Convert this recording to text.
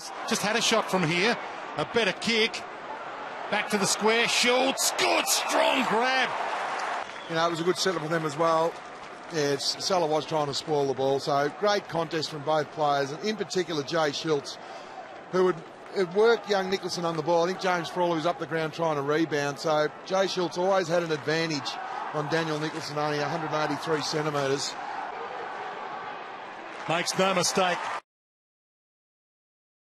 just had a shot from here. A better kick. Back to the square. Schulz. Good, strong grab. You know, it was a good setup for them as well. Yeah, Salah was trying to spoil the ball. So great contest from both players, and in particular Jay Schulz, who would work young Nicholson on the ball. I think James Frawley was up the ground trying to rebound. So Jay Schulz always had an advantage on Daniel Nicholson, only 183 centimetres. Makes no mistake.